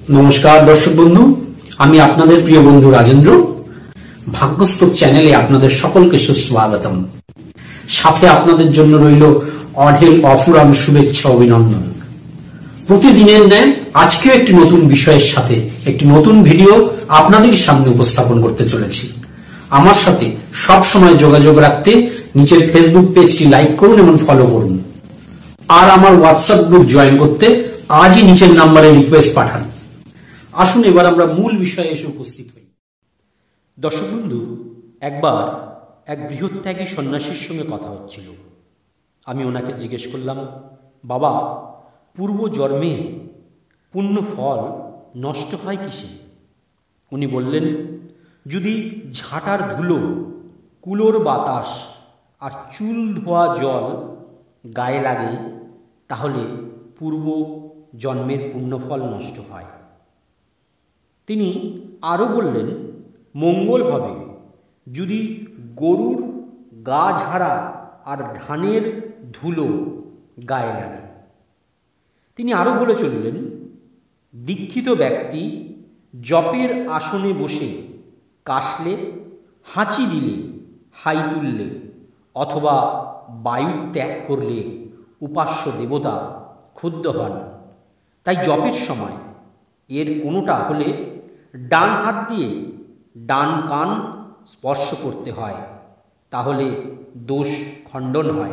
নমস্কার দর্শক বন্ধু, আমি আপনাদের প্রিয় বন্ধু রাজেন্দ্র। ভাগ্যস্তক চ্যানেলে আপনাদের সকলকে সুস্বাগতম। সাথে আপনাদের জন্য রইল অঢেল অফুরান শুভেচ্ছা অভিনন্দন। প্রতিদিনের ন্যায় আজকেও একটি নতুন বিষয়ের সাথে একটি নতুন ভিডিও আপনাদের সামনে উপস্থাপন করতে চলেছি। আমার সাথে সব সময় যোগাযোগ রাখতে নিচের ফেসবুক পেজটি লাইক করুন এবং ফলো করুন। আর আমার হোয়াটসঅ্যাপ গ্রুপ জয়েন করতে আজই নিচের নাম্বারে রিকোয়েস্ট পাঠান। আসুন এবার আমরা মূল বিষয়ে এসে উপস্থিত হই। দর্শক বন্ধু, একবার এক গৃহত্যাগী সন্ন্যাসীর সঙ্গে কথা হচ্ছিল। আমি ওনাকে জিজ্ঞেস করলাম, বাবা, পূর্ব জন্মে পুণ্য ফল নষ্ট হয় কিসে? উনি বললেন, যদি ঝাঁটার ধুলো, কুলোর বাতাস আর চুল ধোয়া জল গায়ে লাগে তাহলে পূর্ব জন্মের পুণ্যফল নষ্ট হয়। তিনি আরও বললেন, মঙ্গল হবে যদি গরুর গা ঝাড়া আর ধানের ধুলো গায়ে লাগে। তিনি আরও বলে চললেন, দীক্ষিত ব্যক্তি জপের আসনে বসে কাশলে, হাঁচি দিলে, হাই তুললে অথবা বায়ু ত্যাগ করলে উপাস্য দেবতা ক্ষুব্ধ হন। তাই জপের সময় এর কোনোটা হলে ডান হাত দিয়ে ডান কান স্পর্শ করতে হয়, তাহলে দোষ খণ্ডন হয়।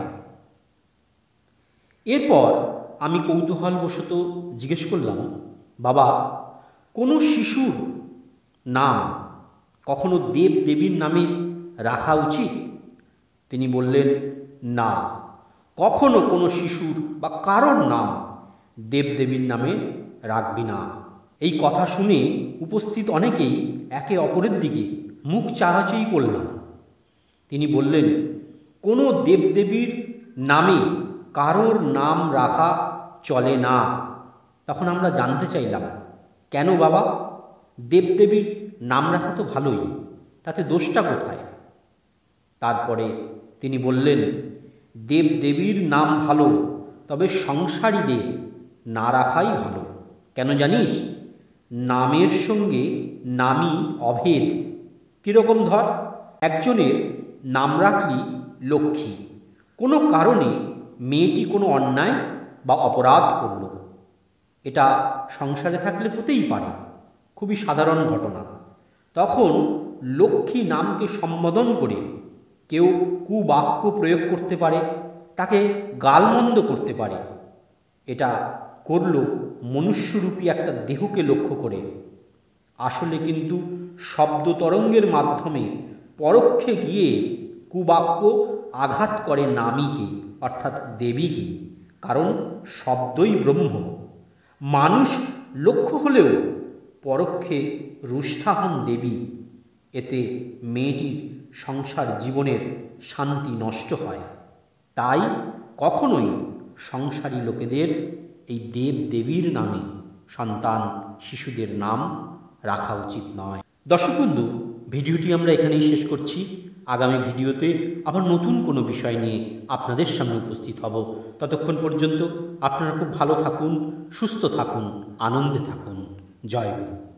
এরপর আমি কৌতূহলবশত জিজ্ঞেস করলাম, বাবা, কোনো শিশুর নাম কখনো দেব দেবীর নামে রাখা উচিত? তিনি বললেন, না, কখনো কোনো শিশুর বা কারোর নাম দেবদেবীর নামে রাখবি না। এই কথা শুনে উপস্থিত অনেকেই একে অপরের দিকে মুখ চাহাচাই করলাম। তিনি বললেন, কোনো দেবদেবীর নামে কারোর নাম রাখা চলে না। তখন আমরা জানতে চাইলাম, কেন বাবা? দেবদেবীর নাম রাখা তো ভালোই, তাতে দোষটা কোথায়? তারপরে তিনি বললেন, দেবদেবীর নাম ভালো, তবে সংসারীদের না রাখাই ভালো। কেন জানিস? নামের সঙ্গে নামই অভেদ। কিরকম? ধর, একজনের নাম রাখলি লক্ষ্মী, কোনো কারণে মেয়েটি কোনো অন্যায় বা অপরাধ করল, এটা সংসারে থাকলে হতেই পারে, খুবই সাধারণ ঘটনা। তখন লক্ষ্মী নামকে সম্বোধন করে কেউ কুবাক্য প্রয়োগ করতে পারে, তাকে গালমন্দ করতে পারে। এটা করল মনুষ্যরূপী একটা দেহকে লক্ষ্য করে। আসলে কিন্তু শব্দ তরঙ্গের মাধ্যমে পরোক্ষে গিয়ে কুবাক্য আঘাত করে নামীকে, অর্থাৎ দেবীকে, কারণ শব্দই ব্রহ্ম। মানুষ লক্ষ্য হলেও পরোক্ষে রুষ্ঠা হন দেবী। এতে মেয়েটির সংসার জীবনের শান্তি নষ্ট হয়। তাই কখনোই সংসারী লোকেদের এই দেব দেবীর নামে সন্তান শিশুদের নাম রাখা উচিত নয়। দর্শক বন্ধু, ভিডিওটি আমরা এখানেই শেষ করছি। আগামী ভিডিওতে আবার নতুন কোনো বিষয় নিয়ে আপনাদের সামনে উপস্থিত হব। ততক্ষণ পর্যন্ত আপনারা খুব ভালো থাকুন, সুস্থ থাকুন, আনন্দে থাকুন। জয় গুরু।